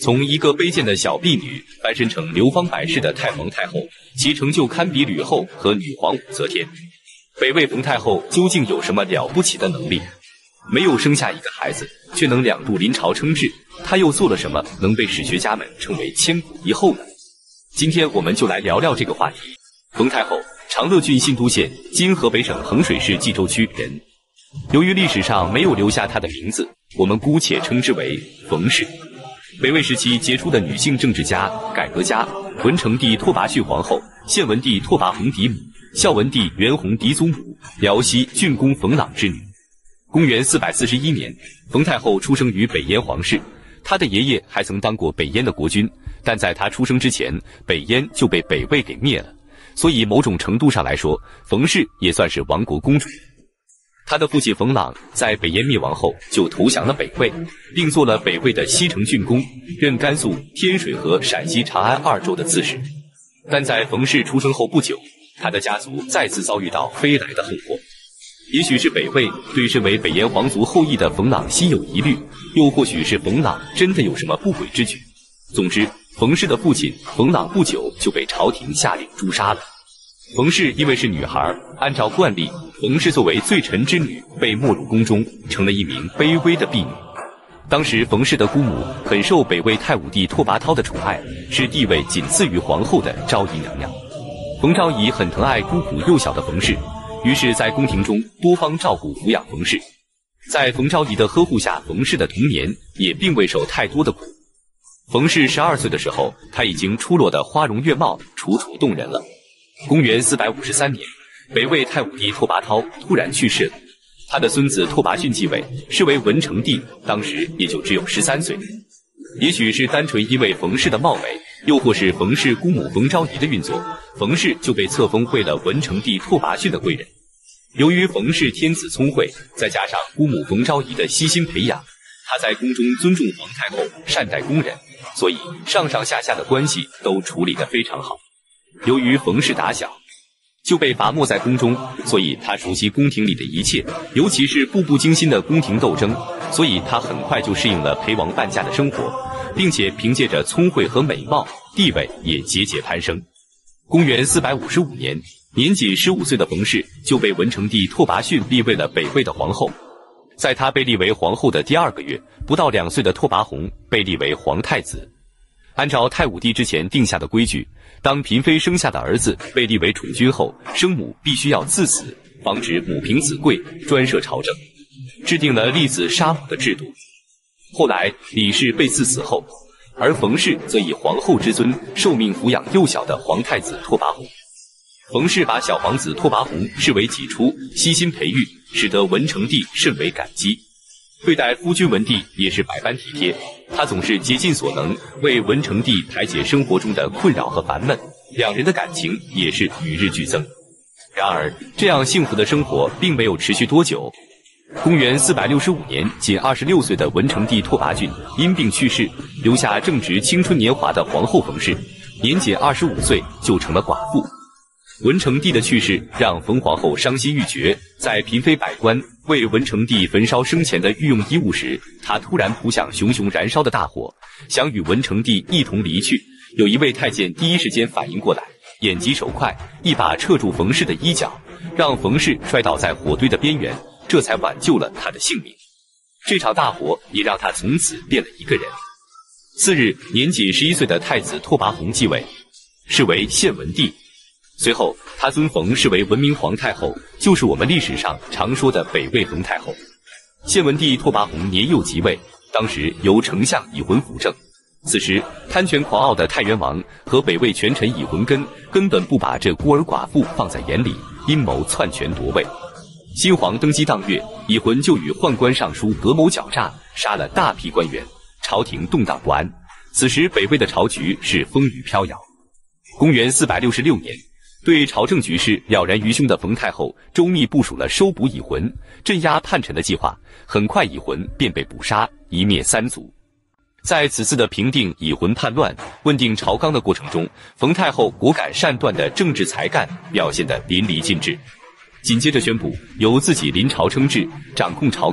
从一个卑贱的小婢女翻身成流芳百世的太皇太后，其成就堪比吕后和女皇武则天。北魏冯太后究竟有什么了不起的能力？没有生下一个孩子，却能2度临朝称制，她又做了什么能被史学家们称为千古一后呢？今天我们就来聊聊这个话题。冯太后，长乐郡信都县（今河北省衡水市冀州区）人。由于历史上没有留下她的名字，我们姑且称之为冯氏。北魏时期杰出的女性政治家、改革家，文成帝拓跋绪皇后、献文帝拓跋宏嫡母，孝文帝元宏嫡祖母，辽西郡公冯朗之女。公元441年，冯太后出生于北燕皇室，她的爷爷还曾当过北燕的国君，但在她出生之前，北燕就被北魏给灭了，所以某种程度上来说，冯氏也算是亡国公主。他的父亲冯朗在北燕灭亡后就投降了北魏，并做了北魏的西城郡公，任甘肃、天水和陕西长安2州的刺史。但在冯氏出生后不久，他的家族再次遭遇到飞来的横祸。也许是北魏对身为北燕皇族后裔的冯朗心有疑虑，又或许是冯朗真的有什么不轨之举。总之，冯氏的父亲冯朗不久就被朝廷下令诛杀了。冯氏因为是女孩，按照惯例，冯氏作为罪臣之女被没入宫中，成了一名卑微的婢女。当时冯氏的姑母很受北魏太武帝拓跋焘的宠爱，是地位仅次于皇后的昭仪娘娘。冯昭仪很疼爱孤苦幼小的冯氏，于是在宫廷中多方照顾抚养冯氏。在冯昭仪的呵护下，冯氏的童年也并未受太多的苦。冯氏12岁的时候，她已经出落得花容月貌，楚楚动人了。公元453年，北魏太武帝拓跋焘突然去世了，他的孙子拓跋逊继位，是为文成帝，当时也就只有13岁。也许是单纯因为冯氏的貌美，又或是冯氏姑母冯昭仪的运作，冯氏就被册封为了文成帝拓跋逊的贵人。由于冯氏天资聪慧，再加上姑母冯昭仪的悉心培养，她在宫中尊重皇太后，善待宫人，所以上上下下的关系都处理得非常好。由于冯氏打小就被拔没在宫中，所以他熟悉宫廷里的一切，尤其是步步惊心的宫廷斗争，所以他很快就适应了陪王伴驾的生活，并且凭借着聪慧和美貌，地位也节节攀升。公元455年，年仅15岁的冯氏就被文成帝拓跋逊立为了北魏的皇后。在她被立为皇后的第2个月，不到2岁的拓跋宏被立为皇太子。按照太武帝之前定下的规矩，当嫔妃生下的儿子被立为储君后，生母必须要赐死，防止母凭子贵，专摄朝政，制定了立子杀母的制度。后来李氏被赐死后，而冯氏则以皇后之尊受命抚养幼小的皇太子拓跋宏。冯氏把小皇子拓跋宏视为己出，悉心培育，使得文成帝甚为感激。对待夫君文帝也是百般体贴，他总是竭尽所能为文成帝排解生活中的困扰和烦闷，两人的感情也是与日俱增。然而，这样幸福的生活并没有持续多久。公元465年，仅26岁的文成帝拓跋浚因病去世，留下正值青春年华的皇后冯氏，年仅25岁就成了寡妇。文成帝的去世让冯皇后伤心欲绝，在嫔妃百官为文成帝焚烧生前的御用衣物时，她突然扑向熊熊燃烧的大火，想与文成帝一同离去。有一位太监第一时间反应过来，眼疾手快，一把掣住冯氏的衣角，让冯氏摔倒在火堆的边缘，这才挽救了她的性命。这场大火也让她从此变了一个人。次日，年仅11岁的太子拓跋宏继位，是为献文帝。随后，他尊冯氏为文明皇太后，就是我们历史上常说的北魏冯太后。献文帝拓跋宏年幼即位，当时由丞相乙浑辅政。此时，贪权狂傲的太原王和北魏权臣乙浑根本不把这孤儿寡妇放在眼里，阴谋篡权夺位。新皇登基当月，乙浑就与宦官尚书合谋狡诈，杀了大批官员，朝廷动荡不安。此时，北魏的朝局是风雨飘摇。公元466年，对朝政局势了然于胸的冯太后周密部署了收捕乙浑、镇压叛臣的计划，很快乙浑便被捕杀，一灭三族。在此次的平定乙浑叛乱、问定朝纲的过程中，冯太后果敢善断的政治才干表现得淋漓尽致。紧接着宣布由自己临朝称制，掌控朝纲，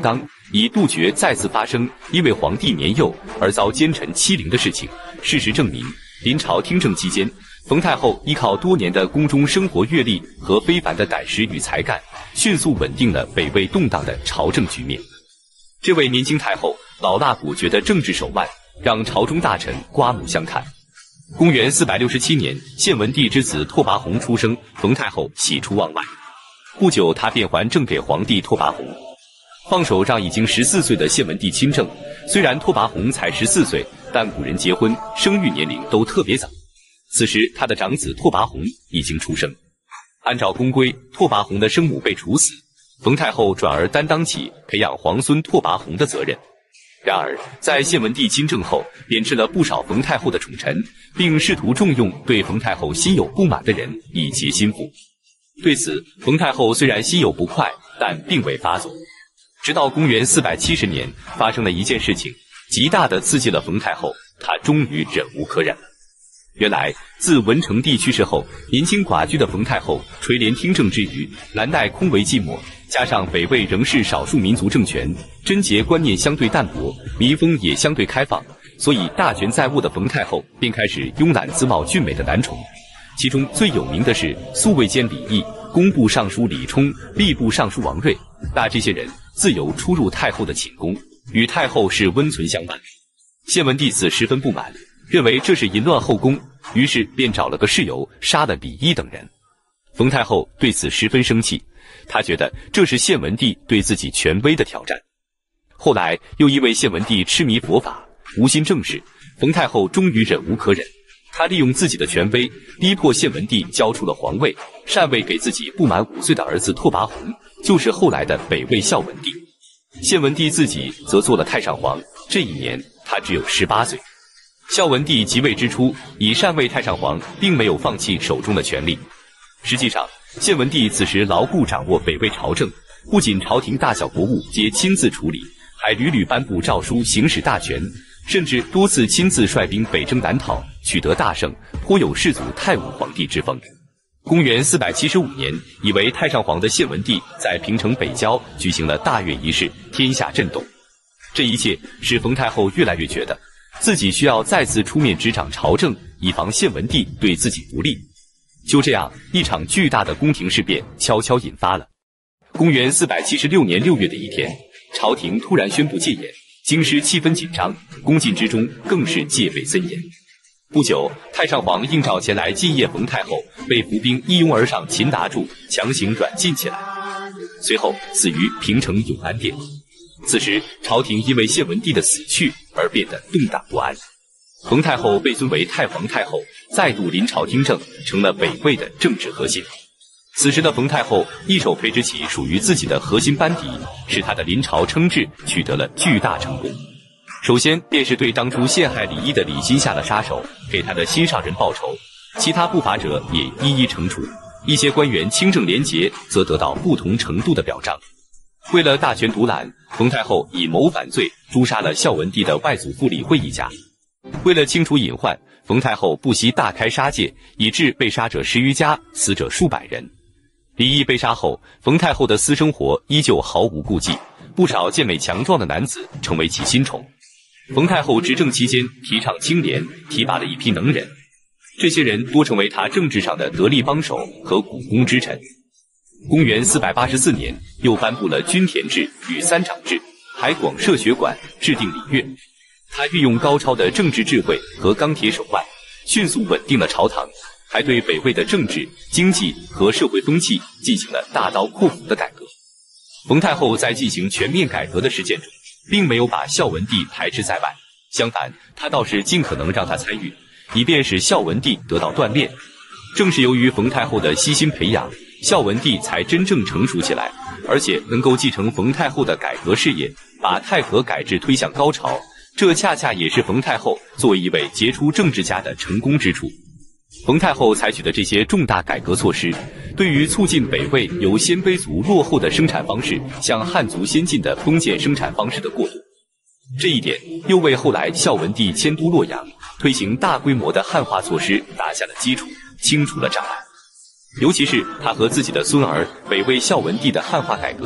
以杜绝再次发生因为皇帝年幼而遭奸臣欺凌的事情。事实证明，临朝听政期间，冯太后依靠多年的宫中生活阅历和非凡的胆识与才干，迅速稳定了北魏动荡的朝政局面。这位年轻太后老辣果决的政治手腕，让朝中大臣刮目相看。公元467年，献文帝之子拓跋宏出生，冯太后喜出望外。不久，她便还政给皇帝拓跋宏，放手让已经14岁的献文帝亲政。虽然拓跋宏才14岁，但古人结婚生育年龄都特别早。此时，他的长子拓跋宏已经出生。按照公规，拓跋宏的生母被处死，冯太后转而担当起培养皇孙拓跋宏的责任。然而，在献文帝亲政后，贬斥了不少冯太后的宠臣，并试图重用对冯太后心有不满的人以结心腹。对此，冯太后虽然心有不快，但并未发作。直到公元470年，发生了一件事情，极大地刺激了冯太后，她终于忍无可忍了。原来，自文成帝去世后，年轻寡居的冯太后垂帘听政之余，蓝带空为寂寞，加上北魏仍是少数民族政权，贞洁观念相对淡薄，民风也相对开放，所以大权在握的冯太后便开始慵懒自冒俊美的男宠。其中最有名的是宿卫监李毅、工部尚书李冲、吏部尚书王睿。这些人自由出入太后的寝宫，与太后是温存相伴。献文帝此十分不满，认为这是淫乱后宫，于是便找了个事由杀了李毅等人。冯太后对此十分生气，她觉得这是献文帝对自己权威的挑战。后来又因为献文帝痴迷佛法，无心政事，冯太后终于忍无可忍，她利用自己的权威，逼迫献文帝交出了皇位，禅位给自己不满5岁的儿子拓跋宏，就是后来的北魏孝文帝。献文帝自己则做了太上皇，这一年他只有18岁。孝文帝即位之初，以禅位太上皇，并没有放弃手中的权力。实际上，献文帝此时牢固掌握北魏朝政，不仅朝廷大小国务皆亲自处理，还屡屡颁布诏书行使大权，甚至多次亲自率兵北征南讨，取得大胜，颇有世祖太武皇帝之风。公元475年，以为太上皇的献文帝在平城北郊举行了大阅仪式，天下震动。这一切使冯太后越来越觉得自己需要再次出面执掌朝政，以防献文帝对自己不利。就这样，一场巨大的宫廷事变悄悄引发了。公元476年6月的一天，朝廷突然宣布戒严，京师气氛紧张，宫禁之中更是戒备森严。不久，太上皇应召前来进谒冯太后，被伏兵一拥而上擒拿住，强行软禁起来，随后死于平城永安殿。此时，朝廷因为献文帝的死去而变得动荡不安。冯太后被尊为太皇太后，再度临朝听政，成了北魏的政治核心。此时的冯太后一手培植起属于自己的核心班底，使她的临朝称制取得了巨大成功。首先便是对当初陷害李毅的李欣下了杀手，给他的心上人报仇，其他不法者也一一惩处，一些官员清正廉洁，则得到不同程度的表彰。为了大权独揽，冯太后以谋反罪诛杀了孝文帝的外祖父李惠一家。为了清除隐患，冯太后不惜大开杀戒，以致被杀者10余家，死者数百人。李毅被杀后，冯太后的私生活依旧毫无顾忌，不少健美强壮的男子成为其新宠。冯太后执政期间提倡清廉，提拔了一批能人，这些人多成为她政治上的得力帮手和股肱之臣。公元484年，又颁布了均田制与3长制，还广设学馆，制定礼乐。他运用高超的政治智慧和钢铁手腕，迅速稳定了朝堂，还对北魏的政治、经济和社会风气进行了大刀阔斧的改革。冯太后在进行全面改革的实践中，并没有把孝文帝排斥在外，相反，他倒是尽可能让他参与，以便使孝文帝得到锻炼。正是由于冯太后的悉心培养，孝文帝才真正成熟起来，而且能够继承冯太后的改革事业，把太和改制推向高潮。这恰恰也是冯太后作为一位杰出政治家的成功之处。冯太后采取的这些重大改革措施，对于促进北魏由鲜卑族落后的生产方式向汉族先进的封建生产方式的过渡，这一点又为后来孝文帝迁都洛阳，推行大规模的汉化措施打下了基础，清除了障碍。尤其是他和自己的孙儿北魏孝文帝的汉化改革，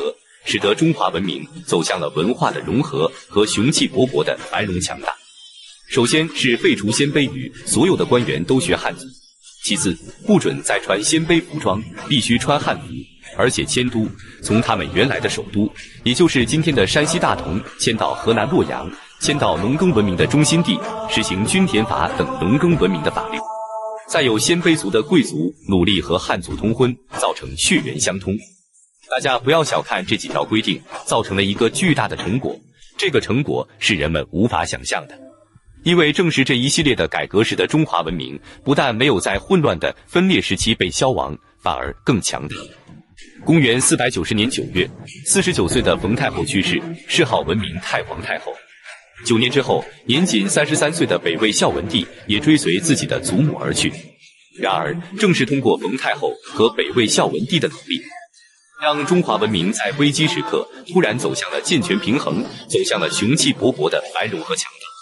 使得中华文明走向了文化的融合和雄气勃勃的繁荣强大。首先是废除鲜卑语，所有的官员都学汉族；其次，不准再穿鲜卑服装，必须穿汉服，而且迁都，从他们原来的首都，也就是今天的山西大同，迁到河南洛阳，迁到农耕文明的中心地，实行均田法等农耕文明的法律。再有鲜卑族的贵族努力和汉族通婚，造成血缘相通。大家不要小看这几条规定，造成了一个巨大的成果，这个成果是人们无法想象的。因为正是这一系列的改革，使得中华文明不但没有在混乱的分裂时期被消亡，反而更强大。公元490年9月，49岁的冯太后去世，谥号文明太皇太后。9年之后，年仅33岁的北魏孝文帝也追随自己的祖母而去。然而，正是通过冯太后和北魏孝文帝的努力，让中华文明在危机时刻突然走向了健全平衡，走向了雄气勃勃的繁荣和强大。